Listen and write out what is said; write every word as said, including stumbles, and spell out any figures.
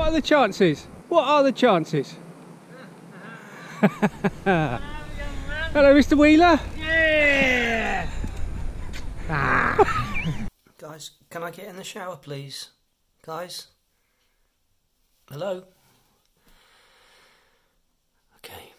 are the chances? What are the chances? Hello, Mister Wheeler. Yeah! Ah. Guys, can I get in the shower, please? Guys? Hello? Okay.